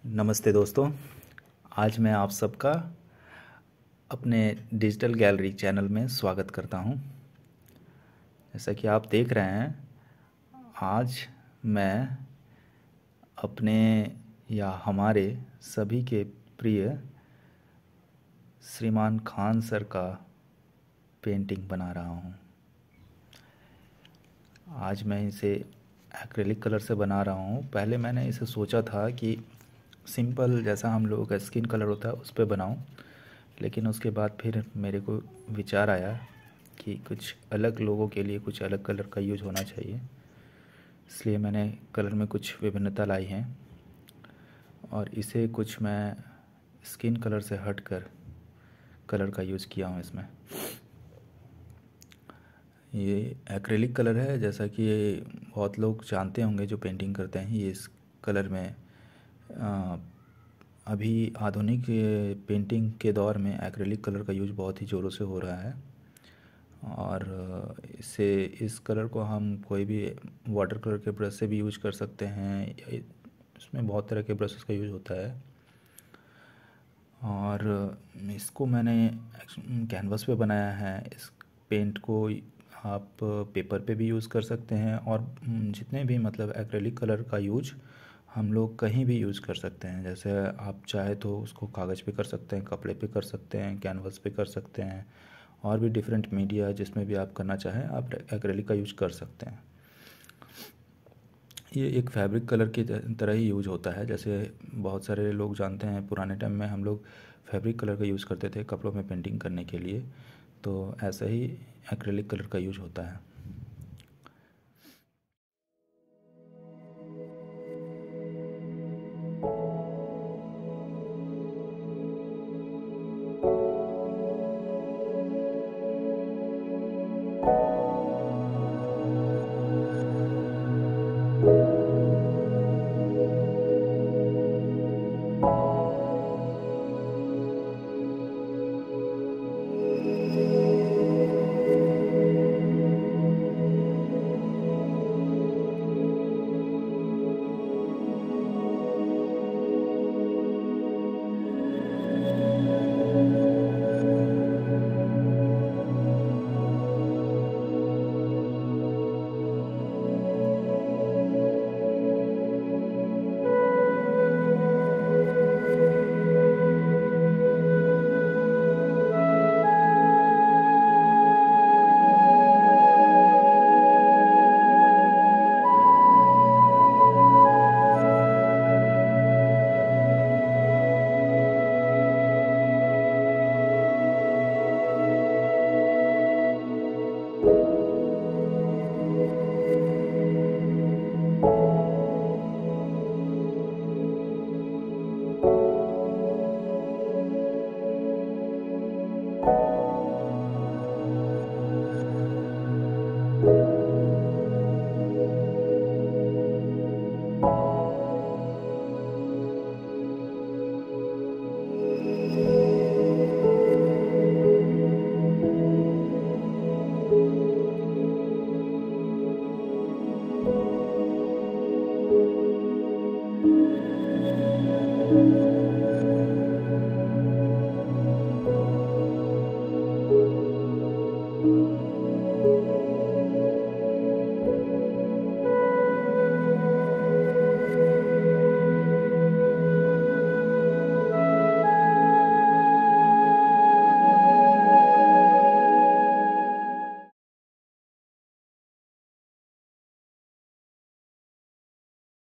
नमस्ते दोस्तों। आज मैं आप सबका अपने डिजिटल गैलरी चैनल में स्वागत करता हूं। जैसा कि आप देख रहे हैं, आज मैं अपने या हमारे सभी के प्रिय श्रीमान खान सर का पेंटिंग बना रहा हूं। आज मैं इसे एक्रेलिक कलर से बना रहा हूं। पहले मैंने इसे सोचा था कि सिंपल जैसा हम लोगों का स्किन कलर होता है उस पर बनाऊं, लेकिन उसके बाद फिर मेरे को विचार आया कि कुछ अलग लोगों के लिए कुछ अलग कलर का यूज होना चाहिए। इसलिए मैंने कलर में कुछ विभिन्नता लाई है और इसे कुछ मैं स्किन कलर से हटकर कलर का यूज़ किया हूँ इसमें। ये एक्रेलिक कलर है, जैसा कि बहुत लोग जानते होंगे जो पेंटिंग करते हैं। ये इस कलर में अभी आधुनिक पेंटिंग के दौर में एक्रेलिक कलर का यूज बहुत ही ज़ोरों से हो रहा है और इस कलर को हम कोई भी वाटर कलर के ब्रश से भी यूज कर सकते हैं। इसमें बहुत तरह के ब्रशेस का यूज होता है और इसको मैंने कैनवस पे बनाया है। इस पेंट को आप पेपर पे भी यूज़ कर सकते हैं और जितने भी मतलब एक्रेलिक कलर का यूज हम लोग कहीं भी यूज़ कर सकते हैं। जैसे आप चाहे तो उसको कागज़ पे कर सकते हैं, कपड़े पे कर सकते हैं, कैनवस पे कर सकते हैं और भी डिफरेंट मीडिया जिसमें भी आप करना चाहें आप एक्रेलिक का यूज कर सकते हैं। ये एक फैब्रिक कलर की तरह ही यूज होता है। जैसे बहुत सारे लोग जानते हैं, पुराने टाइम में हम लोग फैब्रिक कलर का यूज़ करते थे कपड़ों में पेंटिंग करने के लिए, तो ऐसा ही एक्रेलिक कलर का यूज होता है।